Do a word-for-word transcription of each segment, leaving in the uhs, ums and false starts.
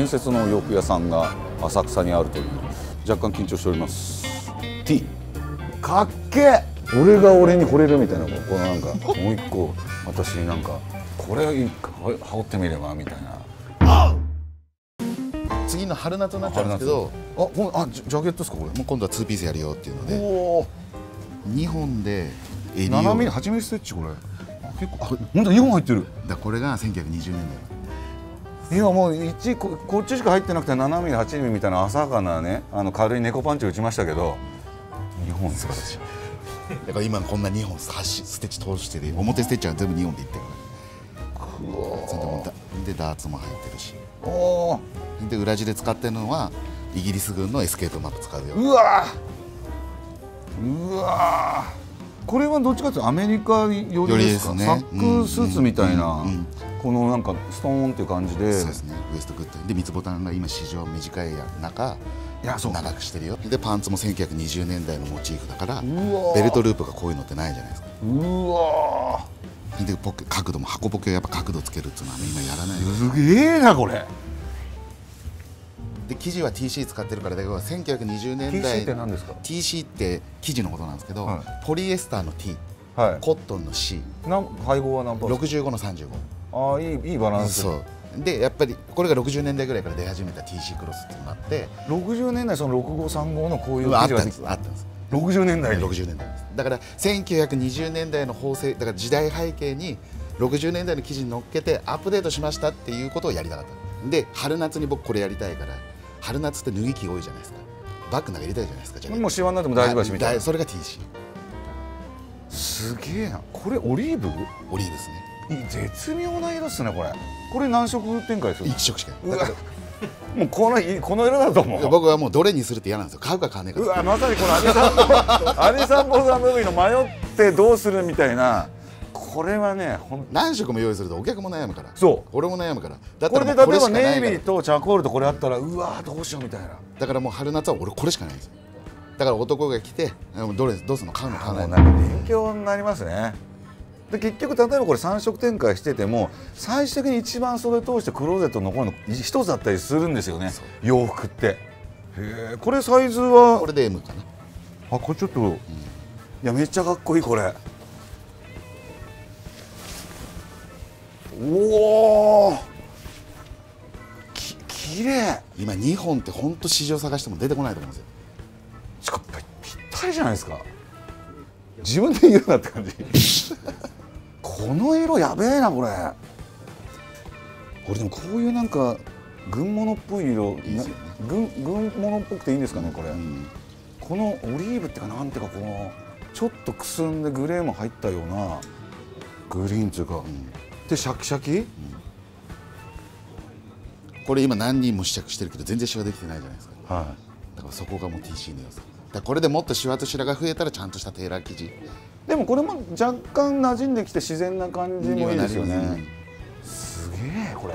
伝説の洋服屋さんが浅草にあるという、若干緊張しております。 T かっけえ、俺が俺に惚れるみたいな、このなんかもう一個私になんかこれ羽織ってみればみたいな。 次の春夏になっちゃうんですけど、 あ、このあジャケットですかこれ。 もう今度はツーピースやるよっていうので、 おお、 にほんで襟をななミリはちミリステッチ、これあ結構、あ本当ににほん入ってる。 だこれがせんきゅうひゃくにじゅうねんだい。 今もういち こ, こっちしか入ってなくてななミリはちミリみたいな浅はかなね、あの軽い猫パンチ打ちましたけど、にほん素晴らしい。 だから今こんなにほん端ステッチ通してる、表ステッチは全部にほんでいってるから、それでもでダーツも入ってるし、 おお、 で裏地で使ってるのはイギリス軍のエスケープマップ使うよ。 うわーうわー、これはどっちかというとアメリカ寄りですか。 ね、 サックスーツみたいな、 うんうんうん、 このなんかストーンっていう感じで、 そうですね、ウエストグッドで三つボタンが今市場短い中、いやそう長くしてるよ。でパンツもせんきゅうひゃくにじゅうねんだいのモチーフだから、ベルトループがこういうのってないじゃないですか。 うわーでポケ角度も箱ポケをやっぱ角度つけるっていうのは今やらない。 すげえなこれ。 で生地は ティーシー 使ってるから、だからせんきゅうひゃくにじゅうねんだいティーシー って何ですか。 ティーシー って生地のことなんですけど、 はい、 ポリエスターの T、 はい、 コットンの C、 なん配合は何パーセント。 ろくじゅうごのさんじゅうご。 ああ、いいいいバランス。 そうでやっぱりこれがろくじゅうねんだいぐらいから出始めた ティーシー クロスっていうのがあって、 ろくじゅうねんだいそのろくごさんごのこういうあ生地がったんですあったんですろくじゅうねんだいに。 ろくじゅうねんだいです。だからせんきゅうひゃくにじゅうねんだいの縫製だから時代背景にろくじゅうねんだいの生地に乗っけてアップデートしましたっていうことをやりたかったで、春夏に僕これやりたいから、春夏って脱ぎ着多いじゃないですか。バッグなんか入れたいじゃないですか。じゃあもうシワになっても大丈夫だしみたいな。 それが ティーシー。 すげえな。これオリーブオリーブですね。 絶妙な色っすねこれ。これ何色展開する。 いち色しかない。 だからもうこのこの色だと思う。 僕はもうどれにするって嫌なんですよ。買うか買わないか。 うわ、まさにこのアニサンアニサンボザムービーの迷ってどうするみたいな。これはね、ほん何色も用意するとお客も悩むから。 そう、 俺も悩むから。だこれで例えばネイビーとチャコールとこれあったら、うわどうしようみたいな。 だからもう春夏は俺これしかないんですよ。だから男が来てどれどうするの、買うの買わないの。 なんか勉強になりますね。で結局例えばこれさん色展開してても、最終的に一番それ通してクローゼットに残るの一つだったりするんですよね、洋服って。へえ、これサイズはこれで エム かな。 あ、これちょっと、うん、いやめっちゃかっこいいこれ。おお、ききれい。 今にほんって本当市場探しても出てこないと思うんですよ。 しかもぴったりじゃないですか。自分で言うなって感じ。この色やべえなこれ。これでもこういうなんか軍物っぽい色、いいですよね、軍軍物っぽくていいんですかねこれ、うん、このオリーブっていうかなんていうか、このちょっとくすんでグレーも入ったようなグリーンっていうか、うん、でシャキシャキ、うん、 これ今何人も試着してるけど全然シワできてないじゃないですか、 はい、 だからそこがもう ティーシー の良さ。だこれでもっとシワと白が増えたらちゃんとしたテーラー生地。 でもこれも若干馴染んできて自然な感じもいいですよね。すげえこれ。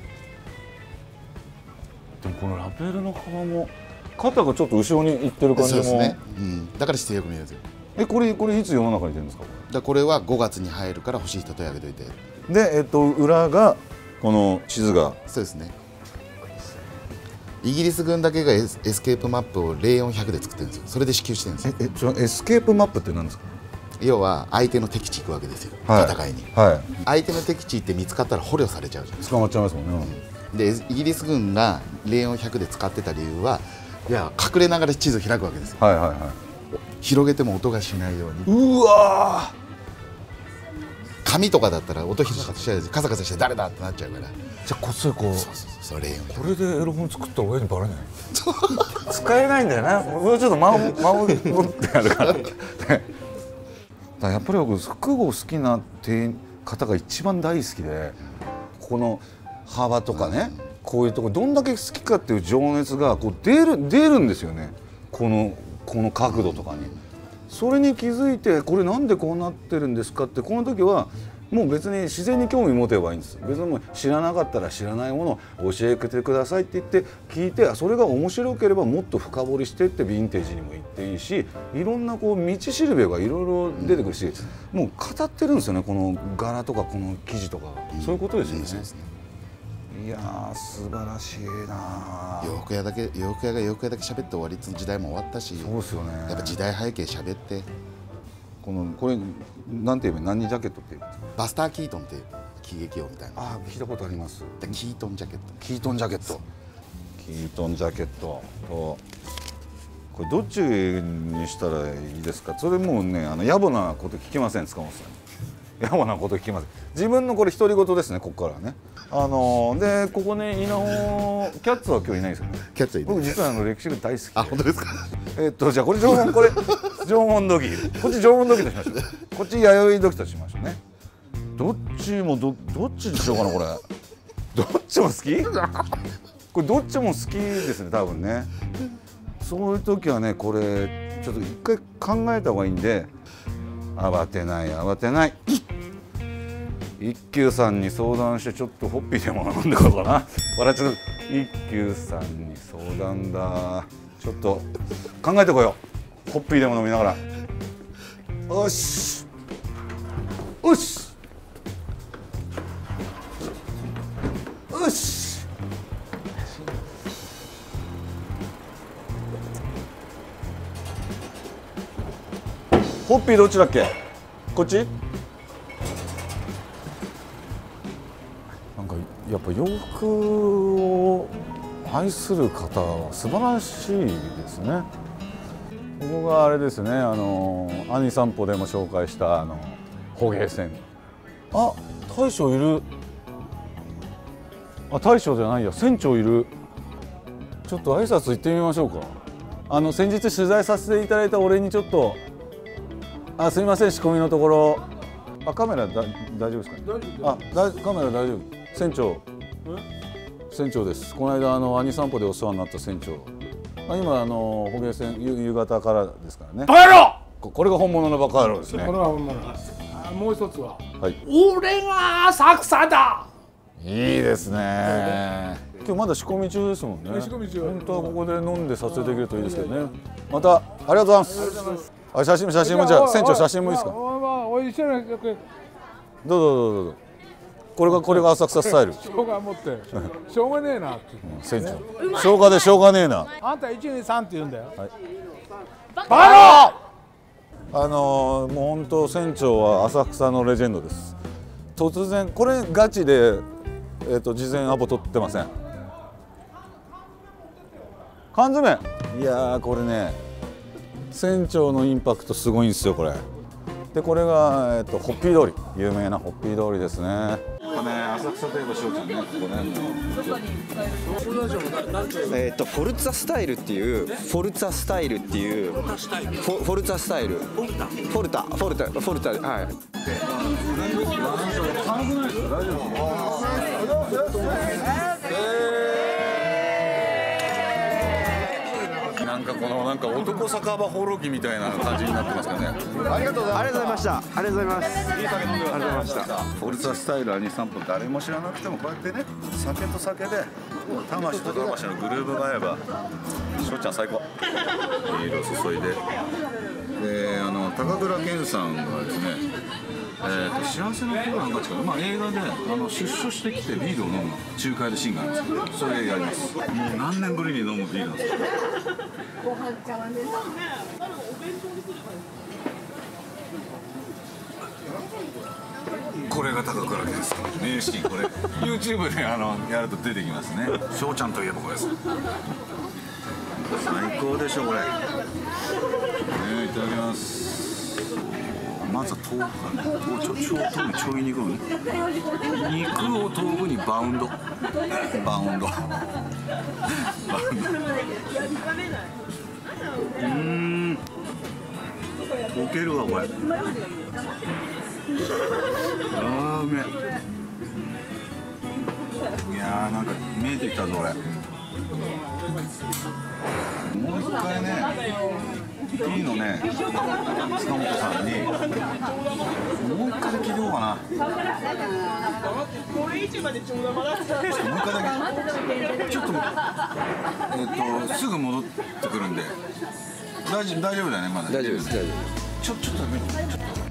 でもこのラベルの幅も肩がちょっと後ろにいってる感じも。そうですね、 うん、だから姿勢よく見えるんですよ。 え、これこれいつ世の中に出るんですか。 だこれはごがつに入るから欲しい人とやめといて。 で、えっと裏がこの地図が。 そうですね。イギリス軍だけがエスケープマップをゼロよんひゃくで作ってるんですよ。それで支給してるんですよ。 え、ちょエスケープマップって何ですか。 要は相手の敵地行くわけですよ、 はい、 戦いに、 はい、 相手の敵地って見つかったら捕虜されちゃうじゃん。 捕まっちゃいますもんね、 うん、でイギリス軍がゼロよんひゃくで使ってた理由は、いや隠れながら地図を開くわけですよ。 はいはいはい。 広げても音がしないように。 うわー、 紙とかだったら音ひかせてカサカサして誰だってなっちゃうから。 じゃあこっそりこう、 そうそうそう、ゼロよんひゃく。 これでエロ本作ったら親にバレない。使えないんだよな。もうちょっと間を間を持ってやるから。だからやっぱり僕服を好きな方が一番大好きで、この幅とかね、こういうとこどんだけ好きかっていう情熱がこう出る出るんですよね。このこの角度とかに。それに気づいて、これなんでこうなってるんですかって、この時はもう別に自然に興味持てばいいんです。別にもう知らなかったら知らないものを教えてくださいって言って聞いて、それが面白ければもっと深掘りしてってヴィンテージにも行っていいし、いろんなこう道しるべがいろいろ出てくるし、もう語ってるんですよね、この柄とかこの生地とか、そういうことですよね。 いやー素晴らしいな。 洋服屋だけ洋服屋が洋服屋だけ喋って終わりっていう時代も終わったし、 そうですよね。 やっぱ時代背景喋って。 このこれなんて言えば何ジャケットって言うんですか。 バスター・キートンって喜劇王みたいな。 ああ聞いたことあります。 でキートンジャケット。 キートンジャケット。キートンジャケットとこれどっちにしたらいいですか。それもうねあの野暮なこと聞きません塚本さん。野暮なこと聞きません。自分のこれ独り言ですねここからね。あのー、でここね稲穂キャッツは今日いないですよね。 キャッツはいない。 僕実はあの歴史が大好き。 あ本当ですか。 えっとじゃあこれ縄文これ縄文土器こっち縄文土器としましょう。こっち弥生土器としましょうね。どっちもどどっちにしようかなこれ。どっちも好き？これどっちも好きですね多分ね。そういう時はねこれちょっと一回考えた方がいいんで慌てない慌てない。一休さんに相談してちょっとホッピーでも飲んでこようかな。笑っちゃう。一休さんに相談だ。ちょっと考えてこよう。ホッピーでも飲みながら。よし。よし。よし。ホッピーどっちだっけ？こっち？なんかやっぱ洋服を愛する方は素晴らしいですね。ここがあれですね、あの兄散歩でも紹介したあの捕鯨船。あ、大将いる。あ、大将じゃないや、船長いる。ちょっと挨拶行ってみましょうか。あの先日取材させていただいたお礼にちょっと。あ、すみません仕込みのところ。あ、カメラだ大丈夫ですかね。あ、だカメラ大丈夫。船長。船長です。この間あの兄散歩でお世話になった船長。あ今あの捕鯨船夕方からですからね。 バカ野郎！ ここれが本物のバカ野郎ですね。 これは本物です。あもう一つは、 はい。 俺が浅草だ。 いいですね。今日まだ仕込み中ですもんね。 仕込み中。 本当はここで飲んで撮影できるといいですけどね。またありがとうございます。あ写真写真もじゃあ船長写真もいいですか。 おい一緒にどうぞどうぞどうぞ。これがこれが浅草スタイル。 生姜持ってしょうがねえなって。 船長。生姜でしょうがねえな。 あんた一二三って言うんだよ。 はい。 バカ野郎！ あのー、もう本当船長は浅草のレジェンドです。突然これガチでえっ、ー、と事前アポ取ってません。缶詰。いやーこれね船長のインパクトすごいんですよこれ。でこれが、えー、とホッピー通り有名なホッピー通りですね。これね浅草といえば翔ちゃんねここね。 えっとフォルツァスタイルっていうフォルツァスタイルっていうフォフォルツァスタイルフォルタフォルタフォルタはい。 なんかこのなんか男酒場放浪記みたいな感じになってますかね。 ありがとうございました。ありがとうございます。ありがとうございました。 フォルツァスタイル兄散歩誰も知らなくてもこうやってね酒と酒で魂と魂のグルーヴが合えば翔ちゃん最高。ビールを注いでであの高倉健さんがですね、えー、と幸せの頃なんか違う、まあ、映画であの出所してきてビールを飲む仲介でシーンがあるんですけどそれやります。もう何年ぶりに飲むビールなんですか。 ご飯茶碗です。 これが高倉健さん名シーン。これ YouTube であのやると出てきますね。翔ちゃんといえばこれです。最高でしょこれ、ね、いただきます。まずは豆腐がねちょちょ豆腐ちょい肉肉を豆腐にバウンドバウンドバウンドうーん溶けるわこれ。あーうめえ。いやーなんか見えてきたぞ俺。もう一回ねいいのね塚本さんにもう一回聞いておこうかな。もう一回だけちょっとえっとすぐ戻ってくるんで大丈夫大丈夫だよねまだ。 大丈夫です大丈夫です。 ちょちょっとだけちょっと